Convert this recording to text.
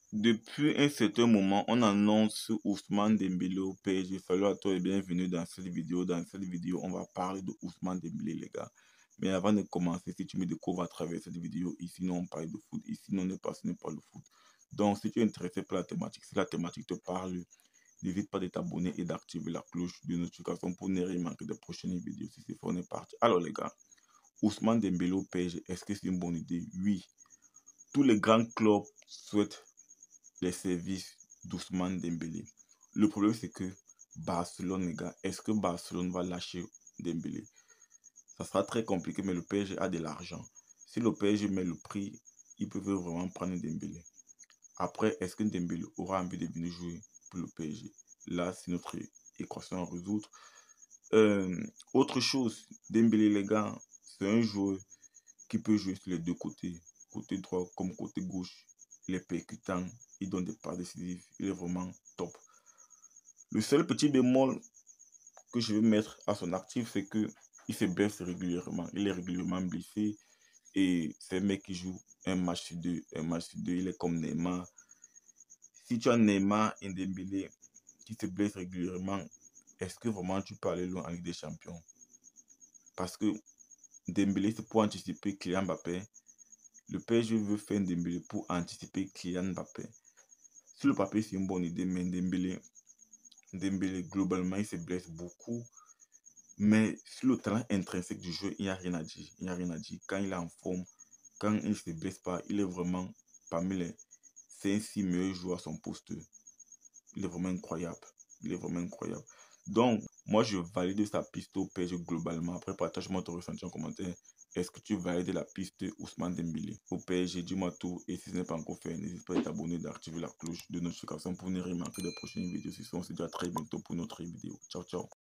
Depuis un certain moment, on annonce Ousmane Dembélé au PSG. Salut à toi et bienvenue dans cette vidéo. Dans cette vidéo, on va parler de Ousmane Dembélé, les gars. Mais avant de commencer, si tu me découvres à travers cette vidéo, ici, nous, on parle de foot. Ici, nous, on est passionné par le foot. Donc, si tu es intéressé par la thématique, si la thématique te parle, n'hésite pas de t'abonner et d'activer la cloche de notification pour ne rien manquer des prochaines vidéos. Si c'est fait, on est parti. Alors, les gars, Ousmane Dembélé au PSG, est-ce que c'est une bonne idée? Oui. Tous les grands clubs souhaitent les services d'Ousmane Dembélé. Le problème, c'est que Barcelone, les gars, est-ce que Barcelone va lâcher Dembélé? Ça sera très compliqué, mais le PSG a de l'argent. Si le PSG met le prix, ils peuvent vraiment prendre Dembélé. Après, est-ce que Dembélé aura envie de venir jouer pour le PSG? Là, c'est notre équation à résoudre. Autre chose, Dembélé, les gars, c'est un joueur qui peut jouer sur les deux côtés, côté droit comme côté gauche. Il est percutant, il donne des passes décisives, il est vraiment top. Le seul petit bémol que je vais mettre à son actif, c'est que il se blesse régulièrement. Il est régulièrement blessé et c'est un mec qui joue un match sur deux, un match sur deux. Il est comme Neymar. Si tu as Neymar et Dembélé qui se blessent régulièrement, est-ce que vraiment tu peux aller loin en Ligue des Champions? Parce que Dembélé, c'est pour anticiper Kylian Mbappé. Le PSG veut faire Dembélé pour anticiper Kylian Mbappé. Sur le papier, c'est une bonne idée, mais Dembélé, globalement, il se blesse beaucoup. Mais sur le talent intrinsèque du jeu, il n'y a rien à dire. Il n'y a rien à dire. Quand il est en forme, quand il ne se blesse pas, il est vraiment parmi les 5-6 meilleurs joueurs à son poste. Il est vraiment incroyable. Il est vraiment incroyable. Donc, moi, je valide sa piste au PSG globalement. Après, partage-moi ton ressenti en commentaire. Est-ce que tu valides la piste Ousmane Dembélé au PSG? Dis-moi tout. Et si ce n'est pas encore fait, n'hésite pas à t'abonner, d'activer la cloche de notification pour ne rien manquer des prochaines vidéos. Si on se dit à très bientôt pour une autre vidéo. Ciao, ciao.